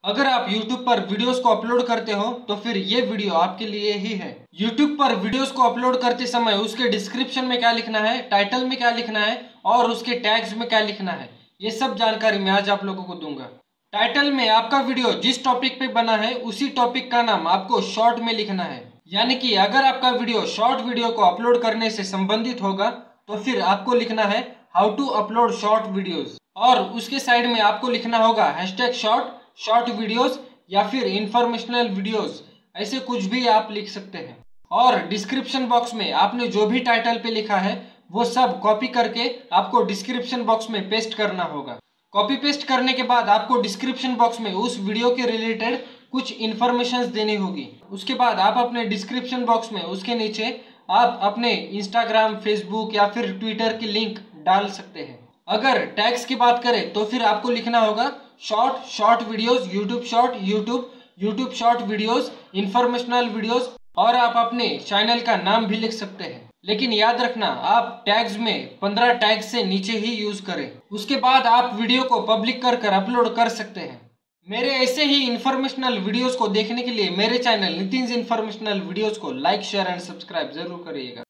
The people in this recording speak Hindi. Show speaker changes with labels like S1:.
S1: अगर आप YouTube पर वीडियोस को अपलोड करते हो तो फिर ये वीडियो आपके लिए ही है। YouTube पर वीडियोस को अपलोड करते समय उसके डिस्क्रिप्शन में क्या लिखना है, टाइटल में क्या लिखना है और उसके टैग्स में क्या लिखना है, ये सब जानकारी मैं आज आप लोगों को दूंगा। टाइटल में आपका वीडियो जिस टॉपिक पे बना है उसी टॉपिक का नाम आपको शॉर्ट में लिखना है। यानी कि अगर आपका वीडियो शॉर्ट वीडियो को अपलोड करने से संबंधित होगा तो फिर आपको लिखना है how to upload short videos, और उसके साइड में आपको लिखना होगा हैशटैग शॉर्ट वीडियोस या फिर इंफॉर्मेशनल वीडियोस, ऐसे कुछ भी आप लिख सकते हैं। और डिस्क्रिप्शन बॉक्स में आपने जो भी टाइटल पे लिखा है वो सब कॉपी करके आपको डिस्क्रिप्शन बॉक्स में पेस्ट करना होगा। कॉपी पेस्ट करने के बाद आपको डिस्क्रिप्शन बॉक्स में उस वीडियो के रिलेटेड कुछ इन्फॉर्मेशन देनी होगी। उसके बाद आप अपने डिस्क्रिप्शन बॉक्स में उसके नीचे आप अपने इंस्टाग्राम, फेसबुक या फिर ट्विटर की लिंक डाल सकते हैं। अगर टैग्स की बात करें तो फिर आपको लिखना होगा short videos, YouTube short videos, informational videos, और आप अपने चैनल का नाम भी लिख सकते हैं। लेकिन याद रखना आप टैग्स में 15 टैग्स से नीचे ही यूज करें। उसके बाद आप वीडियो को पब्लिक कर अपलोड कर सकते हैं। मेरे ऐसे ही इंफॉर्मेशनल वीडियोस को देखने के लिए मेरे चैनल नितिन्स इंफॉर्मेशनल वीडियोस को लाइक, शेयर एंड सब्सक्राइब जरूर करिएगा।